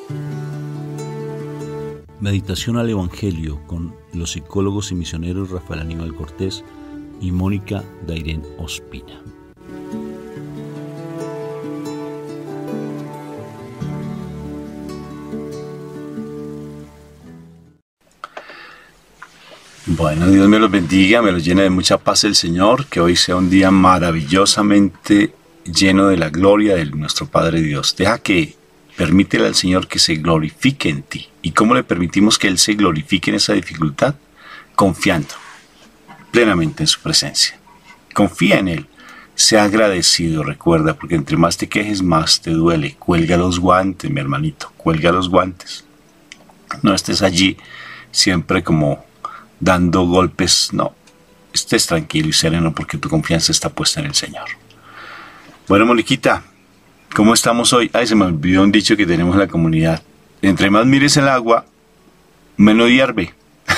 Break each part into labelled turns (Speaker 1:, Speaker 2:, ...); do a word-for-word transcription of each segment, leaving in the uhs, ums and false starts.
Speaker 1: Meditación al Evangelio con los psicólogos y misioneros Rafael Aníbal Cortés y Mónica Dairén Ospina.
Speaker 2: Bueno, Dios me los bendiga, me los llene de mucha paz el Señor, que hoy sea un día maravillosamente lleno de la gloria de nuestro Padre Dios. Deja que, permítele al Señor que se glorifique en ti. ¿Y cómo le permitimos que Él se glorifique en esa dificultad? Confiando plenamente en su presencia. Confía en Él. Sea agradecido, recuerda, porque entre más te quejes, más te duele. Cuelga los guantes, mi hermanito, cuelga los guantes. No estés allí siempre como dando golpes, no. Estés tranquilo y sereno porque tu confianza está puesta en el Señor. Bueno, Moniquita, ¿cómo estamos hoy? Ay, se me olvidó un dicho que tenemos en la comunidad. Entre más mires el agua, menos hierve.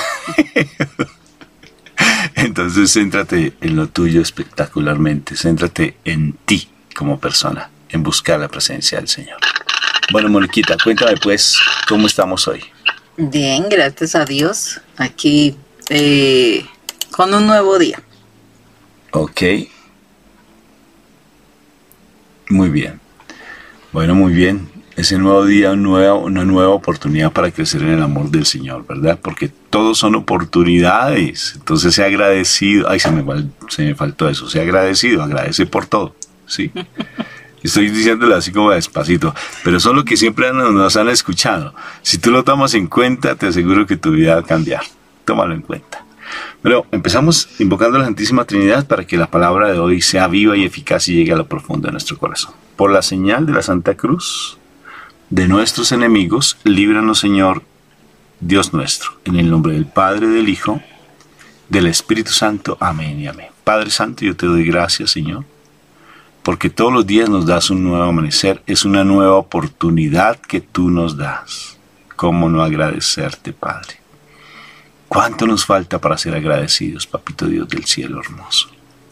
Speaker 2: Entonces, céntrate en lo tuyo espectacularmente. Céntrate en ti como persona, en buscar la presencia del Señor. Bueno, Moniquita, cuéntame pues, ¿cómo estamos hoy?
Speaker 3: Bien, gracias a Dios. Aquí eh, con un nuevo día.
Speaker 2: Ok. Muy bien. Bueno, muy bien. Ese nuevo día, un nuevo, una nueva oportunidad para crecer en el amor del Señor, ¿verdad? Porque todos son oportunidades. Entonces, sea agradecido. Ay, se me, se me faltó eso. Sea agradecido. Agradece por todo. Sí. Estoy diciéndolo así como despacito. Pero son lo que siempre nos, nos han escuchado. Si tú lo tomas en cuenta, te aseguro que tu vida va a cambiar. Tómalo en cuenta. Bueno, empezamos invocando a la Santísima Trinidad para que la palabra de hoy sea viva y eficaz y llegue a lo profundo de nuestro corazón. Por la señal de la Santa Cruz de nuestros enemigos, líbranos, Señor, Dios nuestro, en el nombre del Padre, del Hijo, del Espíritu Santo. Amén y amén. Padre Santo, yo te doy gracias, Señor, porque todos los días nos das un nuevo amanecer. Es una nueva oportunidad que tú nos das. ¿Cómo no agradecerte, Padre? ¿Cuánto nos falta para ser agradecidos, Papito Dios del cielo hermoso?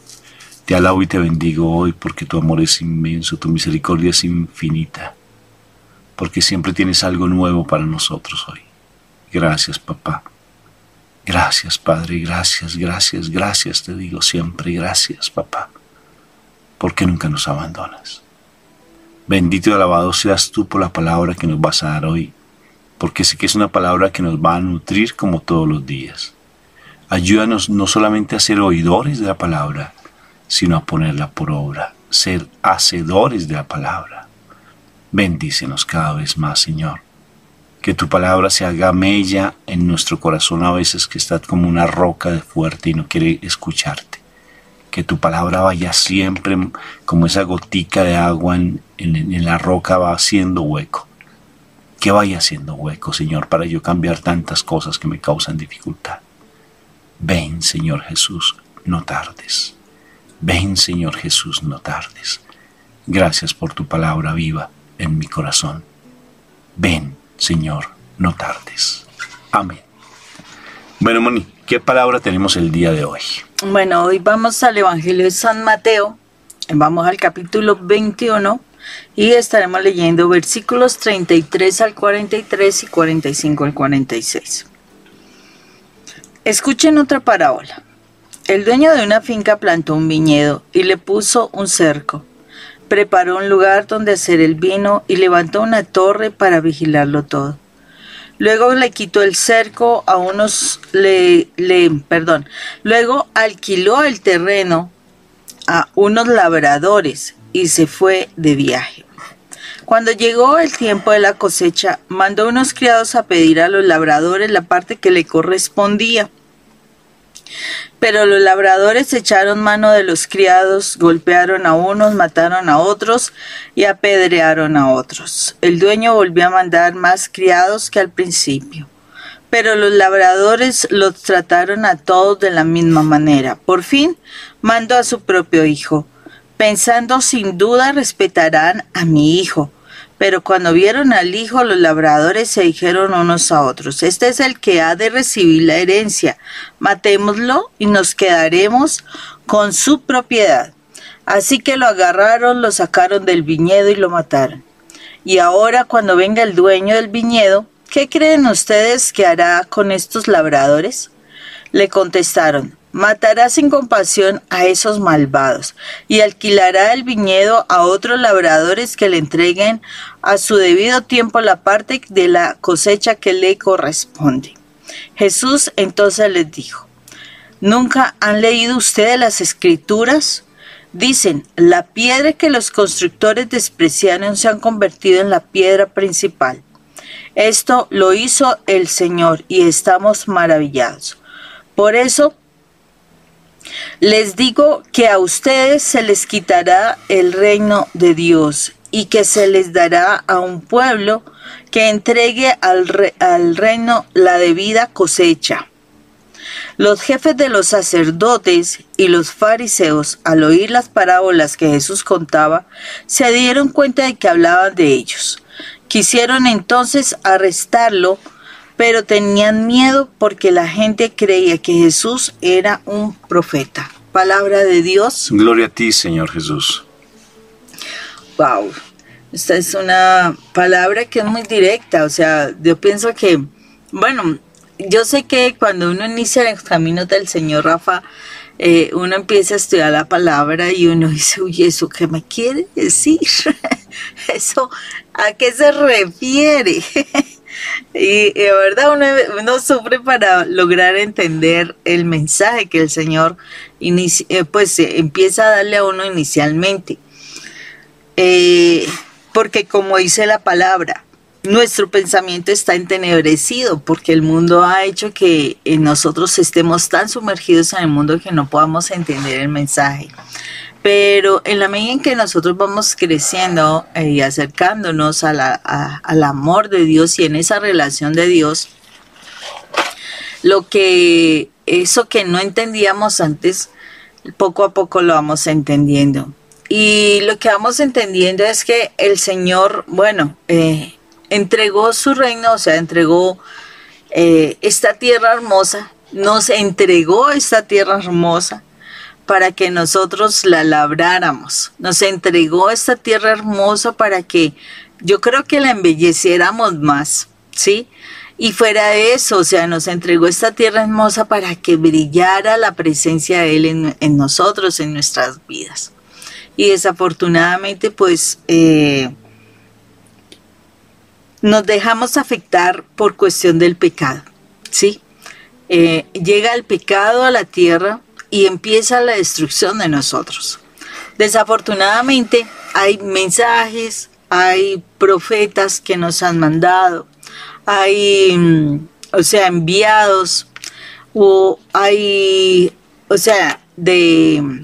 Speaker 2: Te alabo y te bendigo hoy porque tu amor es inmenso, tu misericordia es infinita, porque siempre tienes algo nuevo para nosotros hoy. Gracias, papá. Gracias, Padre. Gracias, gracias, gracias. Te digo siempre gracias, papá, porque nunca nos abandonas. Bendito y alabado seas tú por la palabra que nos vas a dar hoy, porque sé que es una palabra que nos va a nutrir como todos los días. Ayúdanos no solamente a ser oidores de la palabra, sino a ponerla por obra, ser hacedores de la palabra. Bendícenos cada vez más, Señor. Que tu palabra se haga mella en nuestro corazón a veces que está como una roca de fuerte y no quiere escucharte. Que tu palabra vaya siempre como esa gotica de agua en, en, en la roca va haciendo hueco. Que vaya haciendo hueco, Señor, para yo cambiar tantas cosas que me causan dificultad. Ven, Señor Jesús, no tardes. Ven, Señor Jesús, no tardes. Gracias por tu palabra viva en mi corazón. Ven, Señor, no tardes. Amén. Bueno, Moni, ¿qué palabra tenemos el día de hoy?
Speaker 3: Bueno, hoy vamos al Evangelio de San Mateo. Vamos al capítulo veintiuno. Y estaremos leyendo versículos treinta y tres al cuarenta y tres y cuarenta y cinco al cuarenta y seis. Escuchen otra parábola. El dueño de una finca plantó un viñedo y le puso un cerco. Preparó un lugar donde hacer el vino y levantó una torre para vigilarlo todo. Luego le quitó el cerco a unos, le, le, perdón, luego alquiló el terreno a unos labradores y se fue de viaje. Cuando llegó el tiempo de la cosecha, mandó unos criados a pedir a los labradores la parte que le correspondía. Pero los labradores echaron mano de los criados, golpearon a unos, mataron a otros y apedrearon a otros. El dueño volvió a mandar más criados que al principio. Pero los labradores los trataron a todos de la misma manera. Por fin, mandó a su propio hijo, pensando sin duda respetarán a mi hijo. Pero cuando vieron al hijo, los labradores se dijeron unos a otros: este es el que ha de recibir la herencia, matémoslo y nos quedaremos con su propiedad. Así que lo agarraron, lo sacaron del viñedo y lo mataron. Y ahora cuando venga el dueño del viñedo, ¿qué creen ustedes que hará con estos labradores? Le contestaron, matará sin compasión a esos malvados y alquilará el viñedo a otros labradores que le entreguen a su debido tiempo la parte de la cosecha que le corresponde. Jesús entonces les dijo, ¿nunca han leído ustedes las Escrituras? Dicen, la piedra que los constructores despreciaron se han convertido en la piedra principal. Esto lo hizo el Señor y estamos maravillados. Por eso, les digo que a ustedes se les quitará el reino de Dios y que se les dará a un pueblo que entregue al, re, al reino la debida cosecha. Los jefes de los sacerdotes y los fariseos, al oír las parábolas que Jesús contaba, se dieron cuenta de que hablaban de ellos. Quisieron entonces arrestarlo, pero tenían miedo porque la gente creía que Jesús era un profeta. Palabra de Dios.
Speaker 2: Gloria a ti, Señor Jesús.
Speaker 3: Wow, esta es una palabra que es muy directa, o sea, yo pienso que, bueno, yo sé que cuando uno inicia los caminos del Señor, Rafa, eh, uno empieza a estudiar la palabra y uno dice, uy, ¿eso qué me quiere decir? ¿Eso a qué se refiere? Y de verdad uno, uno sufre para lograr entender el mensaje que el Señor inicia, eh, pues eh, empieza a darle a uno inicialmente. Eh, porque como dice la palabra, nuestro pensamiento está entenebrecido porque el mundo ha hecho que nosotros estemos tan sumergidos en el mundo que no podamos entender el mensaje. Pero en la medida en que nosotros vamos creciendo y acercándonos a la, a, al amor de Dios y en esa relación de Dios, lo que eso que no entendíamos antes, poco a poco lo vamos entendiendo. Y lo que vamos entendiendo es que el Señor, bueno, eh, entregó su reino, o sea, entregó eh, esta tierra hermosa, nos entregó esta tierra hermosa para que nosotros la labráramos. Nos entregó esta tierra hermosa para que yo creo que la embelleciéramos más, ¿sí? Y fuera de eso, o sea, nos entregó esta tierra hermosa para que brillara la presencia de Él en, en nosotros, en nuestras vidas. Y desafortunadamente, pues, eh, nos dejamos afectar por cuestión del pecado, ¿sí? Eh, llega el pecado a la tierra y empieza la destrucción de nosotros. Desafortunadamente hay mensajes, hay profetas que nos han mandado, hay, o sea, enviados, o hay, o sea, de,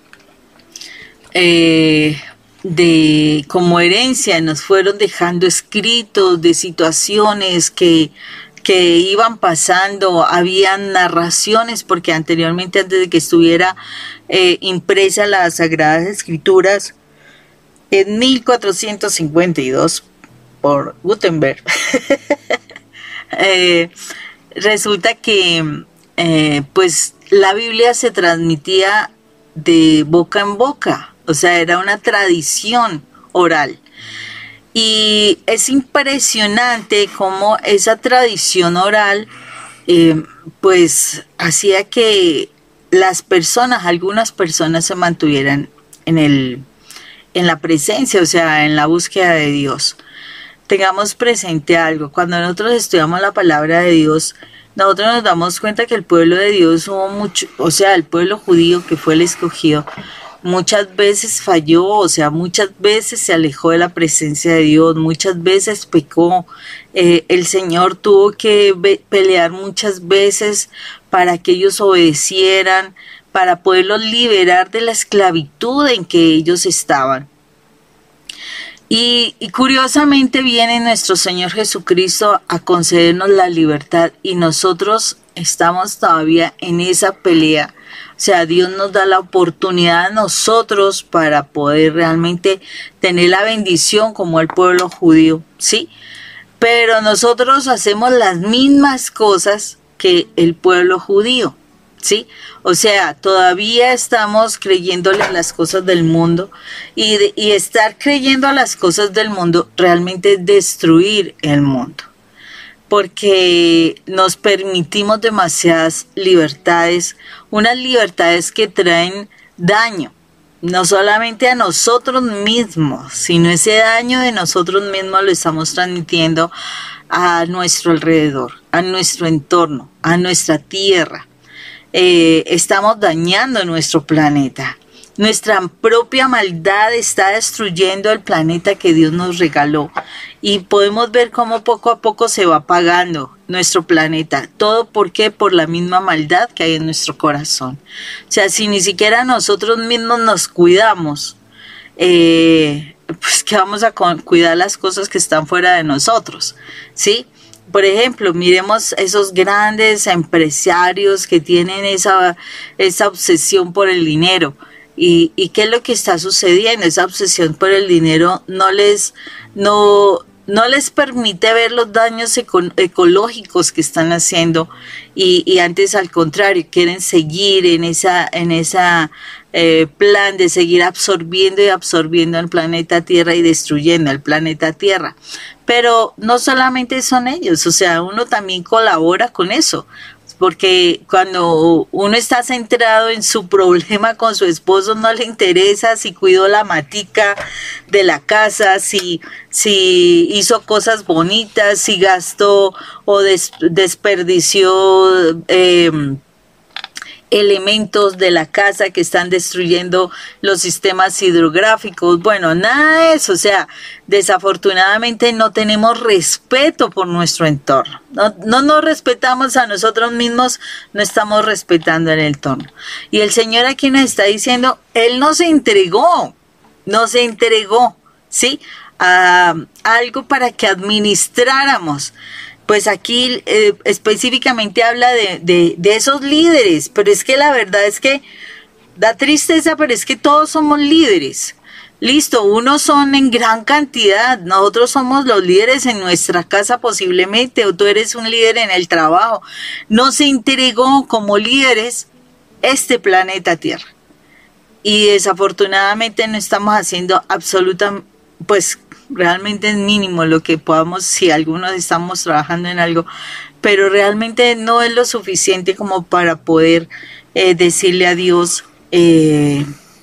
Speaker 3: eh, de como herencia nos fueron dejando escritos de situaciones que que iban pasando, habían narraciones, porque anteriormente, antes de que estuviera eh, impresa las Sagradas Escrituras, en mil cuatrocientos cincuenta y dos, por Gutenberg, eh, resulta que eh, pues la Biblia se transmitía de boca en boca, o sea, era una tradición oral. Y es impresionante cómo esa tradición oral, eh, pues, hacía que las personas, algunas personas se mantuvieran en, el, en la presencia, o sea, en la búsqueda de Dios. Tengamos presente algo, cuando nosotros estudiamos la palabra de Dios, nosotros nos damos cuenta que el pueblo de Dios hubo mucho, o sea, el pueblo judío que fue el escogido, muchas veces falló, o sea, muchas veces se alejó de la presencia de Dios, muchas veces pecó. Eh, el Señor tuvo que pelear muchas veces para que ellos obedecieran, para poderlos liberar de la esclavitud en que ellos estaban. Y, y curiosamente viene nuestro Señor Jesucristo a concedernos la libertad y nosotros estamos todavía en esa pelea. O sea, Dios nos da la oportunidad a nosotros para poder realmente tener la bendición como el pueblo judío, ¿sí? Pero nosotros hacemos las mismas cosas que el pueblo judío, ¿sí? O sea, todavía estamos creyéndole a las cosas del mundo y, de, y estar creyendo a las cosas del mundo realmente es destruir el mundo, porque nos permitimos demasiadas libertades, unas libertades que traen daño, no solamente a nosotros mismos, sino ese daño de nosotros mismos lo estamos transmitiendo a nuestro alrededor, a nuestro entorno, a nuestra tierra. Eh, estamos dañando nuestro planeta. Nuestra propia maldad está destruyendo el planeta que Dios nos regaló y podemos ver cómo poco a poco se va apagando nuestro planeta. ¿Todo por qué? Por la misma maldad que hay en nuestro corazón. O sea, si ni siquiera nosotros mismos nos cuidamos, eh, pues que vamos a cuidar las cosas que están fuera de nosotros, ¿sí? Por ejemplo, miremos esos grandes empresarios que tienen esa, esa obsesión por el dinero. ¿Y, y qué es lo que está sucediendo? Esa obsesión por el dinero no les, no, no les permite ver los daños eco, ecológicos que están haciendo y, y antes al contrario, quieren seguir en esa, en esa eh, plan de seguir absorbiendo y absorbiendo el planeta Tierra y destruyendo el planeta Tierra. Pero no solamente son ellos, o sea, uno también colabora con eso. Porque cuando uno está centrado en su problema con su esposo, no le interesa si cuidó la matica de la casa, si, si hizo cosas bonitas, si gastó o des, desperdició eh, elementos de la casa que están destruyendo los sistemas hidrográficos. Bueno, nada de eso. O sea, desafortunadamente no tenemos respeto por nuestro entorno. No, no nos respetamos a nosotros mismos, no estamos respetando el entorno. Y el Señor aquí nos está diciendo, Él no se entregó, no se entregó, ¿sí? A algo para que administráramos. Pues aquí eh, específicamente habla de, de, de esos líderes, pero es que la verdad es que da tristeza, pero es que todos somos líderes. Listo, unos son en gran cantidad, nosotros somos los líderes en nuestra casa posiblemente, o tú eres un líder en el trabajo. No se entregó como líderes este planeta Tierra. Y desafortunadamente no estamos haciendo absolutamente, pues realmente es mínimo lo que podamos, si algunos estamos trabajando en algo, pero realmente no es lo suficiente como para poder eh, decirle a Dios, eh,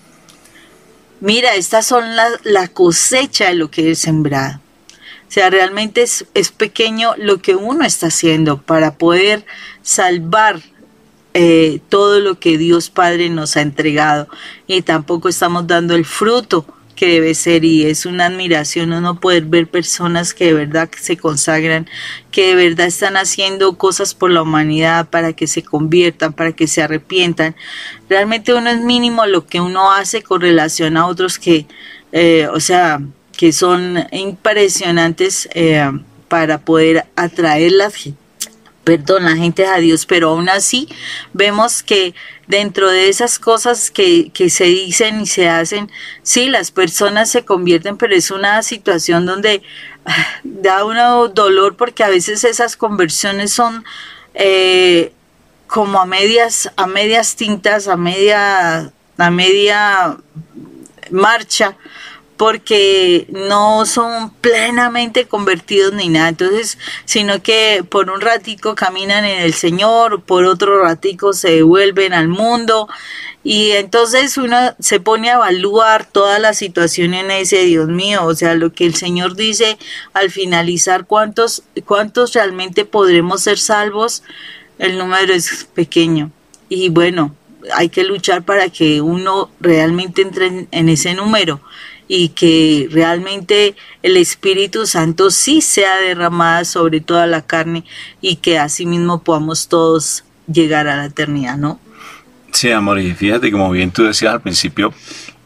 Speaker 3: mira, estas son la, la cosecha de lo que he sembrado. O sea, realmente es, es pequeño lo que uno está haciendo para poder salvar eh, todo lo que Dios Padre nos ha entregado, y tampoco estamos dando el fruto que debe ser, y es una admiración uno poder ver personas que de verdad se consagran, que de verdad están haciendo cosas por la humanidad para que se conviertan, para que se arrepientan. Realmente uno es mínimo lo que uno hace con relación a otros que, eh, o sea, que son impresionantes eh, para poder atraer las perdón, la gente a Dios, pero aún así vemos que dentro de esas cosas que, que se dicen y se hacen, sí, las personas se convierten, pero es una situación donde ah, da un dolor, porque a veces esas conversiones son eh, como a medias, a medias tintas, a media, a media marcha, porque no son plenamente convertidos ni nada, entonces, sino que por un ratico caminan en el Señor, por otro ratico se devuelven al mundo, y entonces uno se pone a evaluar toda la situación en ese, Dios mío, o sea, lo que el Señor dice al finalizar, ¿cuántos, cuántos realmente podremos ser salvos? El número es pequeño, y bueno, hay que luchar para que uno realmente entre en, en ese número, y que realmente el Espíritu Santo sí sea derramada sobre toda la carne, y que así mismo podamos todos llegar a la eternidad, ¿no?
Speaker 2: Sí, amor, y fíjate, como bien tú decías al principio,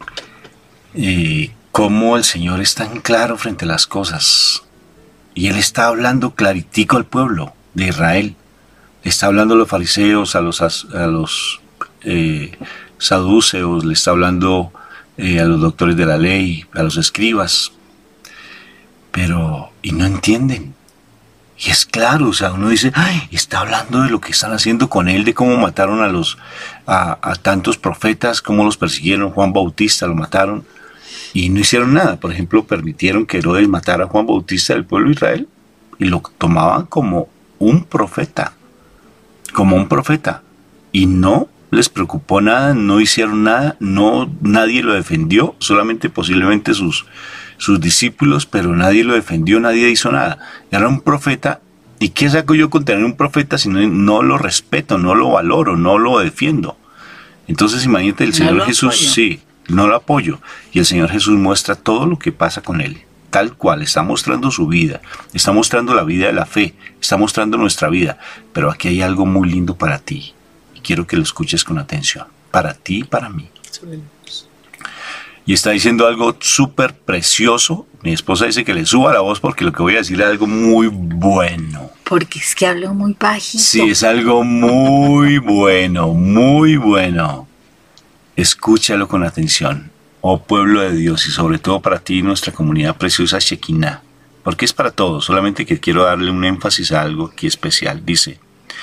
Speaker 2: y cómo el Señor es tan claro frente a las cosas, y Él está hablando claritico al pueblo de Israel, le está hablando a los fariseos, a los, a los eh, saduceos, le está hablando Eh, a los doctores de la ley, a los escribas, pero, y no entienden, Y es claro, o sea, uno dice, ay, está hablando de lo que están haciendo con él, de cómo mataron a los a, a tantos profetas, cómo los persiguieron, Juan Bautista lo mataron, y no hicieron nada. Por ejemplo, permitieron que Herodes matara a Juan Bautista del pueblo de Israel, y lo tomaban como un profeta, como un profeta, y no les preocupó nada, no hicieron nada, no, nadie lo defendió, solamente posiblemente sus sus discípulos, pero nadie lo defendió, nadie hizo nada. Era un profeta, ¿y qué saco yo con tener un profeta si no, no lo respeto, no lo valoro, no lo defiendo? Entonces imagínate, el Señor Jesús, sí, no lo apoyo, y el Señor Jesús muestra todo lo que pasa con él, tal cual, está mostrando su vida, está mostrando la vida de la fe, está mostrando nuestra vida, pero aquí hay algo muy lindo para ti, y quiero que lo escuches con atención, para ti y para mí. Y está diciendo algo súper precioso. Mi esposa dice que le suba la voz porque lo que voy a decir es algo muy bueno.
Speaker 3: Porque es que hablo muy bajito.
Speaker 2: Sí, es algo muy bueno, muy bueno. Escúchalo con atención, oh pueblo de Dios, y sobre todo para ti, nuestra comunidad preciosa Shekinah. Porque es para todos, solamente que quiero darle un énfasis a algo aquí especial. Dice,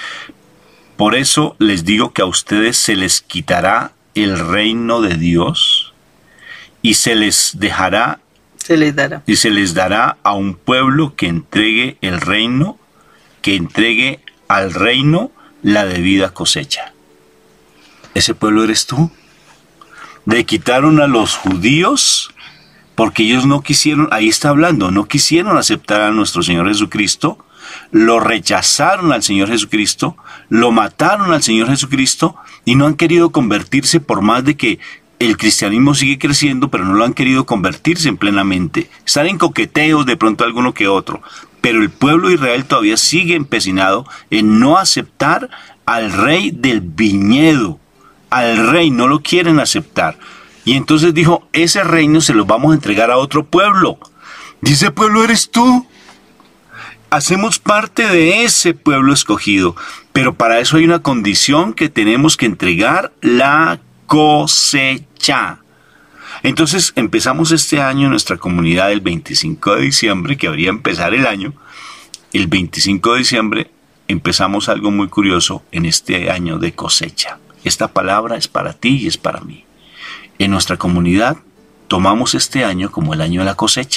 Speaker 2: por eso les digo que a ustedes se les quitará el reino de Dios y se les dejará,
Speaker 3: se les dará.
Speaker 2: y se les dará a un pueblo que entregue el reino, que entregue al reino la debida cosecha. ¿Ese pueblo eres tú? Le quitaron a los judíos porque ellos no quisieron, ahí está hablando, no quisieron aceptar a nuestro Señor Jesucristo, lo rechazaron al Señor Jesucristo, lo mataron al Señor Jesucristo y no han querido convertirse, por más de que el cristianismo sigue creciendo, pero no lo han querido convertirse en plenamente. Están en coqueteos de pronto alguno que otro, pero el pueblo de Israel todavía sigue empecinado en no aceptar al rey del viñedo. Al rey no lo quieren aceptar. Y entonces dijo, ese reino se lo vamos a entregar a otro pueblo. Dice, pueblo eres tú. Hacemos parte de ese pueblo escogido, pero para eso hay una condición, que tenemos que entregar la cosecha. Entonces empezamos este año en nuestra comunidad el veinticinco de diciembre, que habría empezar el año. El veinticinco de diciembre empezamos algo muy curioso en este año de cosecha. Esta palabra es para ti y es para mí. En nuestra comunidad tomamos este año como el año de la cosecha.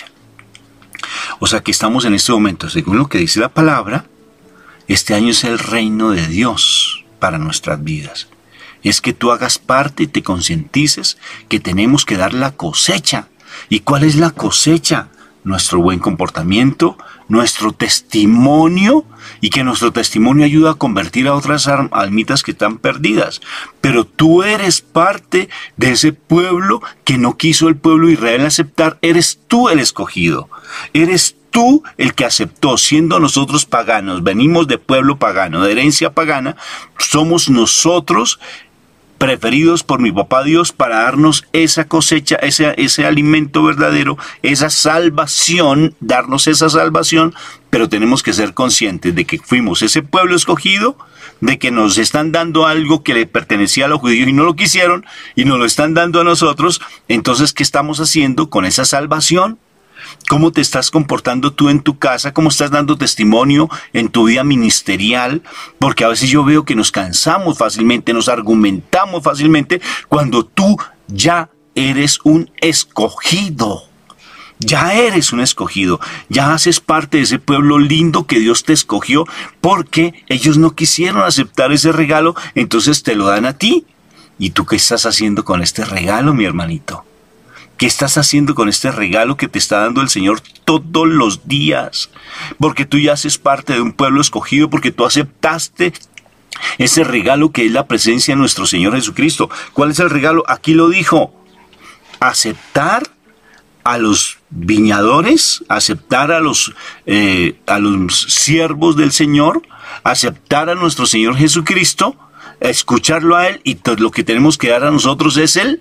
Speaker 2: O sea que estamos en este momento, según lo que dice la palabra, este año es el reino de Dios para nuestras vidas. Es que tú hagas parte y te concientices que tenemos que dar la cosecha. ¿Y cuál es la cosecha? Nuestro buen comportamiento, nuestro testimonio, y que nuestro testimonio ayuda a convertir a otras almitas que están perdidas. Pero tú eres parte de ese pueblo que no quiso el pueblo de Israel aceptar. Eres tú el escogido. Eres tú el que aceptó, siendo nosotros paganos. Venimos de pueblo pagano, de herencia pagana. Somos nosotros preferidos por mi papá Dios para darnos esa cosecha, ese, ese alimento verdadero, esa salvación, darnos esa salvación, pero tenemos que ser conscientes de que fuimos ese pueblo escogido, de que nos están dando algo que le pertenecía a los judíos y no lo quisieron, y nos lo están dando a nosotros. Entonces, ¿qué estamos haciendo con esa salvación? ¿Cómo te estás comportando tú en tu casa? ¿Cómo estás dando testimonio en tu vida ministerial? Porque a veces yo veo que nos cansamos fácilmente, nos argumentamos fácilmente, cuando tú ya eres un escogido. Ya eres un escogido, ya haces parte de ese pueblo lindo que Dios te escogió, porque ellos no quisieron aceptar ese regalo, entonces te lo dan a ti. ¿Y tú qué estás haciendo con este regalo, mi hermanito? ¿Qué estás haciendo con este regalo que te está dando el Señor todos los días? Porque tú ya haces parte de un pueblo escogido, porque tú aceptaste ese regalo que es la presencia de nuestro Señor Jesucristo. ¿Cuál es el regalo? Aquí lo dijo. Aceptar a los viñadores, aceptar a los, eh, a los siervos del Señor, aceptar a nuestro Señor Jesucristo, escucharlo a Él, y todo lo que tenemos que dar a nosotros es Él.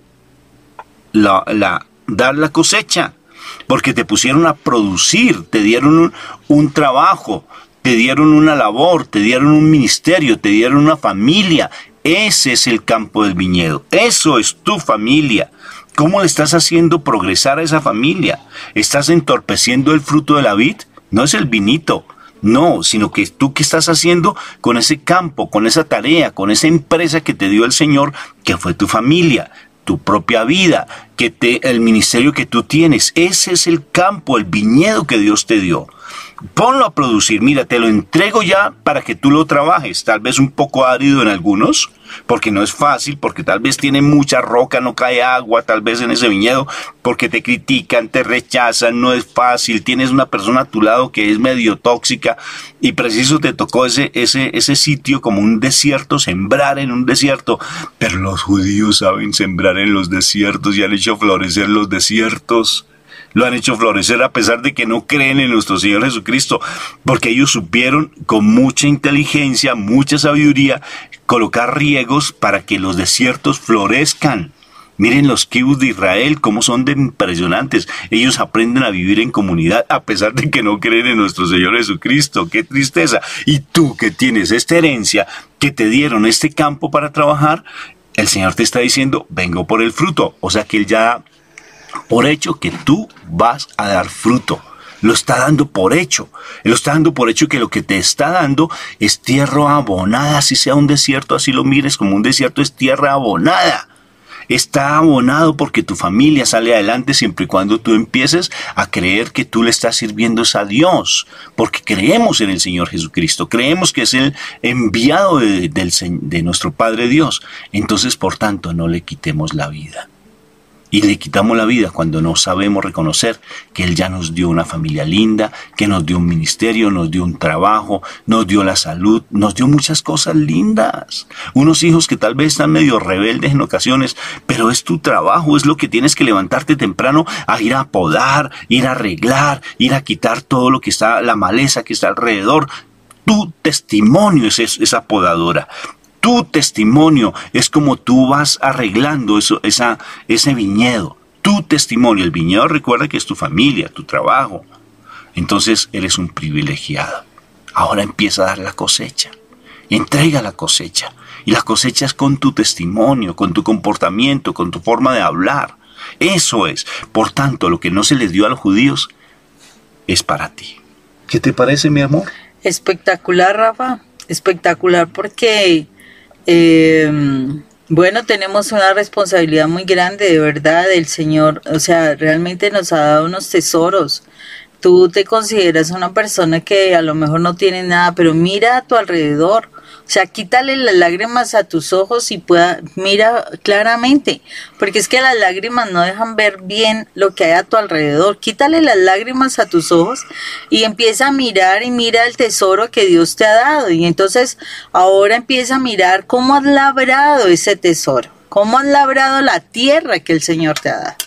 Speaker 2: La, la, dar la cosecha, porque te pusieron a producir, te dieron un, un trabajo, te dieron una labor, te dieron un ministerio, te dieron una familia. Ese es el campo del viñedo, eso es tu familia. ¿Cómo le estás haciendo progresar a esa familia? ¿Estás entorpeciendo el fruto de la vid? No es el vinito, No, sino que tú qué estás haciendo con ese campo, con esa tarea, con esa empresa que te dio el Señor, que fue tu familia, tu propia vida, que te, el ministerio que tú tienes. Ese es el campo, el viñedo que Dios te dio. Ponlo a producir, mira, te lo entrego ya para que tú lo trabajes, tal vez un poco árido en algunos, porque no es fácil, porque tal vez tiene mucha roca, no cae agua, tal vez en ese viñedo, porque te critican, te rechazan, no es fácil, tienes una persona a tu lado que es medio tóxica y preciso te tocó ese, ese, ese sitio como un desierto, sembrar en un desierto, pero los judíos saben sembrar en los desiertos y han hecho florecer los desiertos. Lo han hecho florecer a pesar de que no creen en nuestro Señor Jesucristo, porque ellos supieron con mucha inteligencia, mucha sabiduría, colocar riegos para que los desiertos florezcan. Miren los kibbutz de Israel, cómo son de impresionantes. Ellos aprenden a vivir en comunidad a pesar de que no creen en nuestro Señor Jesucristo. ¡Qué tristeza! Y tú que tienes esta herencia, que te dieron este campo para trabajar, el Señor te está diciendo, vengo por el fruto. O sea que Él ya... por hecho que tú vas a dar fruto. Lo está dando por hecho. Lo está dando por hecho que lo que te está dando es tierra abonada. Si sea un desierto, así lo mires como un desierto, es tierra abonada. Está abonado porque tu familia sale adelante siempre y cuando tú empieces a creer que tú le estás sirviendo a Dios. Porque creemos en el Señor Jesucristo. Creemos que es el enviado de, de, de nuestro Padre Dios. Entonces, por tanto, no le quitemos la vida. Y le quitamos la vida cuando no sabemos reconocer que Él ya nos dio una familia linda, que nos dio un ministerio, nos dio un trabajo, nos dio la salud, nos dio muchas cosas lindas. Unos hijos que tal vez están medio rebeldes en ocasiones, pero es tu trabajo, es lo que tienes que levantarte temprano a ir a podar, ir a arreglar, ir a quitar todo lo que está, la maleza que está alrededor. Tu testimonio es esa podadora. Tu testimonio es como tú vas arreglando eso, esa, ese viñedo. Tu testimonio, el viñedo recuerda que es tu familia, tu trabajo. Entonces eres un privilegiado. Ahora empieza a dar la cosecha. Entrega la cosecha. Y la cosecha es con tu testimonio, con tu comportamiento, con tu forma de hablar. Eso es. Por tanto, lo que no se les dio a los judíos es para ti. ¿Qué te parece, mi amor?
Speaker 3: Espectacular, Rafa. Espectacular porque... Eh, bueno, tenemos una responsabilidad muy grande, de verdad, el Señor, o sea, realmente nos ha dado unos tesoros. Tú te consideras una persona que a lo mejor no tiene nada, pero mira a tu alrededor, o sea, quítale las lágrimas a tus ojos y pueda, mira claramente, porque es que las lágrimas no dejan ver bien lo que hay a tu alrededor. Quítale las lágrimas a tus ojos y empieza a mirar y mira el tesoro que Dios te ha dado. Y entonces ahora empieza a mirar cómo has labrado ese tesoro, cómo has labrado la tierra que el Señor te ha dado.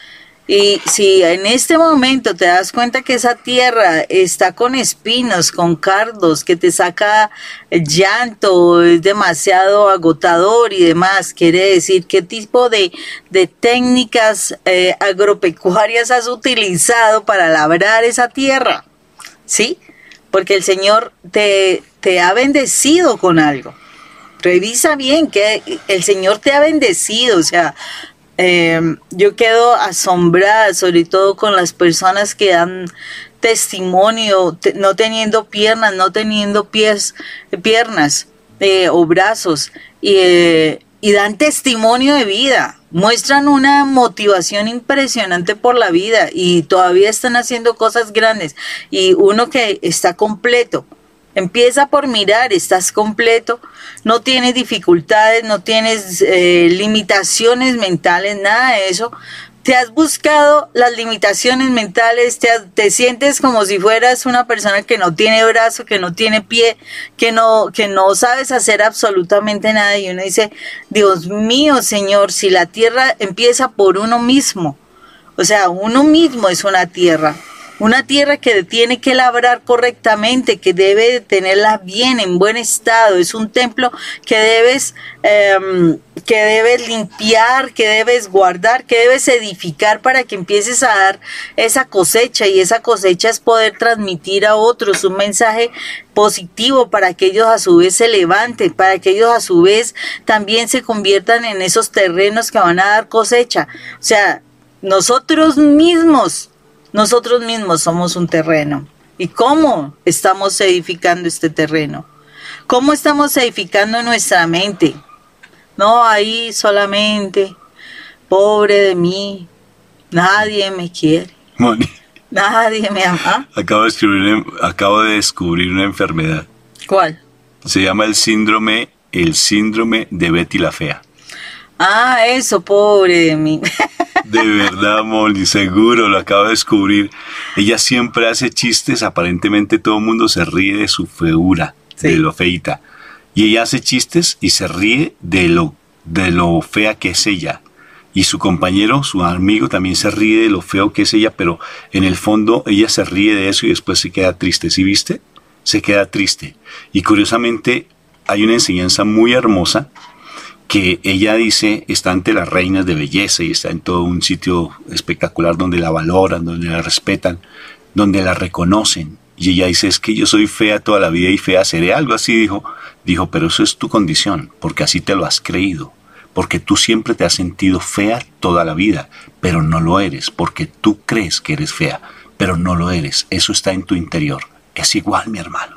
Speaker 3: Y si en este momento te das cuenta que esa tierra está con espinos, con cardos, que te saca llanto, es demasiado agotador y demás, quiere decir qué tipo de, de técnicas eh, agropecuarias has utilizado para labrar esa tierra, ¿sí? Porque el Señor te, te ha bendecido con algo. Revisa bien que el Señor te ha bendecido, o sea... Eh, yo quedo asombrada, sobre todo con las personas que dan testimonio, te, no teniendo piernas, no teniendo pies, piernas eh, o brazos, y, eh, y dan testimonio de vida, muestran una motivación impresionante por la vida y todavía están haciendo cosas grandes. Y uno que está completo, empieza por mirar, estás completo, no tienes dificultades, no tienes eh, limitaciones mentales, nada de eso. Te has buscado las limitaciones mentales, te, te sientes como si fueras una persona que no tiene brazo, que no tiene pie, que no, que no sabes hacer absolutamente nada. Y uno dice, Dios mío, Señor, si la tierra empieza por uno mismo, o sea, uno mismo es una tierra. Una tierra que tiene que labrar correctamente, que debe tenerla bien, en buen estado. Es un templo que debes, eh, que debes limpiar, que debes guardar, que debes edificar para que empieces a dar esa cosecha. Y esa cosecha es poder transmitir a otros un mensaje positivo para que ellos a su vez se levanten, para que ellos a su vez también se conviertan en esos terrenos que van a dar cosecha. O sea, nosotros mismos... Nosotros mismos somos un terreno. ¿Y cómo estamos edificando este terreno? ¿Cómo estamos edificando nuestra mente? No ahí solamente, pobre de mí, nadie me quiere.
Speaker 2: Moni,
Speaker 3: Nadie me ama.
Speaker 2: acabo de descubrir, acabo de descubrir una enfermedad.
Speaker 3: ¿Cuál?
Speaker 2: Se llama el síndrome, el síndrome de Betty la Fea.
Speaker 3: Ah, eso, pobre de mí.
Speaker 2: De verdad, Molly, seguro, lo acabo de descubrir. Ella siempre hace chistes, aparentemente todo el mundo se ríe de su feura,
Speaker 3: Sí.
Speaker 2: de lo feita. Y ella hace chistes y se ríe de lo, de lo fea que es ella. Y su compañero, su amigo, también se ríe de lo feo que es ella, pero en el fondo ella se ríe de eso y después se queda triste. ¿Sí viste? Se queda triste. Y curiosamente hay una enseñanza muy hermosa que ella dice está ante las reinas de belleza y está en todo un sitio espectacular donde la valoran, donde la respetan, donde la reconocen. Y ella dice, es que yo soy fea toda la vida y fea seré, algo así dijo. Dijo, pero eso es tu condición, porque así te lo has creído. Porque tú siempre te has sentido fea toda la vida, pero no lo eres, porque tú crees que eres fea, pero no lo eres. Eso está en tu interior. Es igual, mi hermano.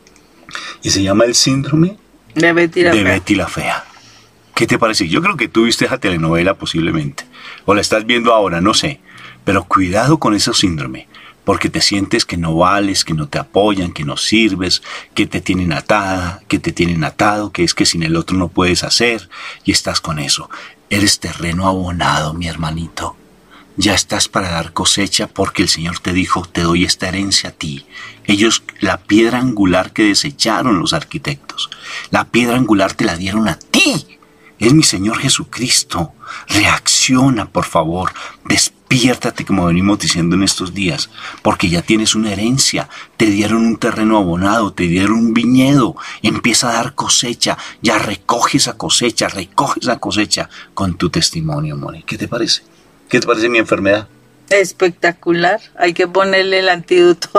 Speaker 2: Y se llama el síndrome
Speaker 3: De Betty la
Speaker 2: de
Speaker 3: Fea.
Speaker 2: Betty la Fea. ¿Qué te parece? Yo creo que tú viste esa telenovela posiblemente. O la estás viendo ahora, no sé. Pero cuidado con ese síndrome. Porque te sientes que no vales, que no te apoyan, que no sirves, que te tienen atada, que te tienen atado, que es que sin el otro no puedes hacer. Y estás con eso. Eres terreno abonado, mi hermanito. Ya estás para dar cosecha porque el Señor te dijo, te doy esta herencia a ti. Ellos, la piedra angular que desecharon los arquitectos, la piedra angular te la dieron a ti. Es mi Señor Jesucristo. Reacciona, por favor. Despiértate, como venimos diciendo en estos días, porque ya tienes una herencia. Te dieron un terreno abonado, te dieron un viñedo. Empieza a dar cosecha. Ya recoge esa cosecha, recoge esa cosecha con tu testimonio, Moni. ¿Qué te parece? ¿Qué te parece mi enfermedad?
Speaker 3: Espectacular. Hay que ponerle el antídoto.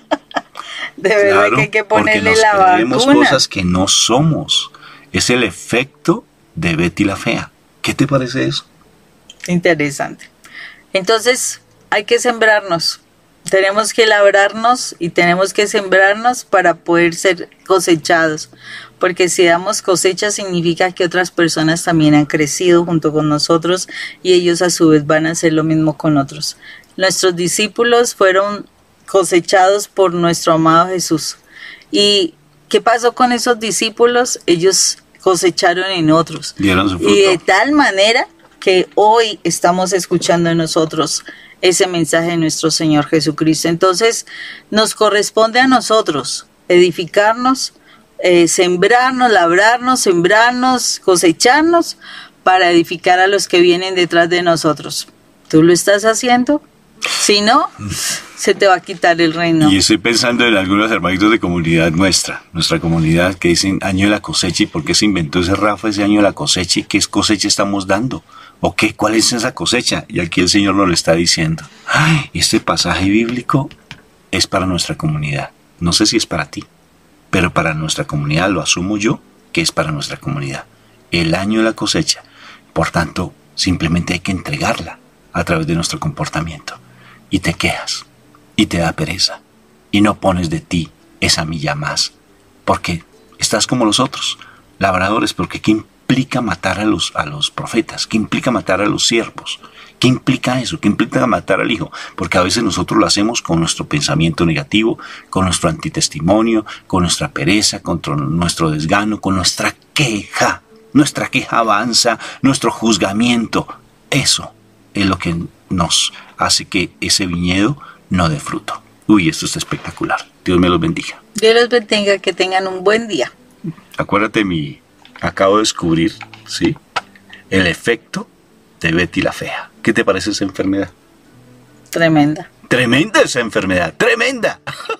Speaker 3: De verdad
Speaker 2: Claro,
Speaker 3: que hay que
Speaker 2: porque
Speaker 3: ponerle
Speaker 2: nos
Speaker 3: la
Speaker 2: creemos
Speaker 3: vacuna.
Speaker 2: cosas que no somos. Es el efecto de Betty la Fea. ¿Qué te parece eso?
Speaker 3: Interesante. Entonces, hay que sembrarnos. Tenemos que labrarnos y tenemos que sembrarnos para poder ser cosechados. Porque si damos cosecha significa que otras personas también han crecido junto con nosotros y ellos a su vez van a hacer lo mismo con otros. Nuestros discípulos fueron cosechados por nuestro amado Jesús. ¿Y qué pasó con esos discípulos? Ellos cosecharon en otros.
Speaker 2: Dieron su fruto.
Speaker 3: Y de tal manera que hoy estamos escuchando en nosotros ese mensaje de nuestro Señor Jesucristo. Entonces, nos corresponde a nosotros edificarnos, eh, sembrarnos, labrarnos, sembrarnos, cosecharnos para edificar a los que vienen detrás de nosotros. ¿Tú lo estás haciendo? Si no, se te va a quitar el reino.
Speaker 2: Y estoy pensando en algunos hermanitos de comunidad nuestra, nuestra comunidad, que dicen año de la cosecha. ¿Y por qué se inventó ese Rafa, ese año de la cosecha? ¿Y qué cosecha estamos dando? ¿O qué? ¿Cuál es esa cosecha? Y aquí el Señor nos lo está diciendo. Ay, este pasaje bíblico es para nuestra comunidad. No sé si es para ti, pero para nuestra comunidad lo asumo yo que es para nuestra comunidad. El año de la cosecha. Por tanto, simplemente hay que entregarla a través de nuestro comportamiento. Y te quejas, y te da pereza, y no pones de ti esa milla más, porque estás como los otros, labradores, porque ¿qué implica matar a los, a los profetas? ¿Qué implica matar a los siervos? ¿Qué implica eso? ¿Qué implica matar al hijo? Porque a veces nosotros lo hacemos con nuestro pensamiento negativo, con nuestro antitestimonio, con nuestra pereza, con nuestro desgano, con nuestra queja. Nuestra queja avanza, nuestro juzgamiento. Eso es lo que nos hace que ese viñedo no dé fruto. Uy, esto está espectacular. Dios me los bendiga.
Speaker 3: Dios los bendiga, que tengan un buen día.
Speaker 2: Acuérdate, mi acabo de descubrir, ¿sí? El efecto de Betty la Fea. ¿Qué te parece esa enfermedad?
Speaker 3: Tremenda.
Speaker 2: Tremenda esa enfermedad, tremenda.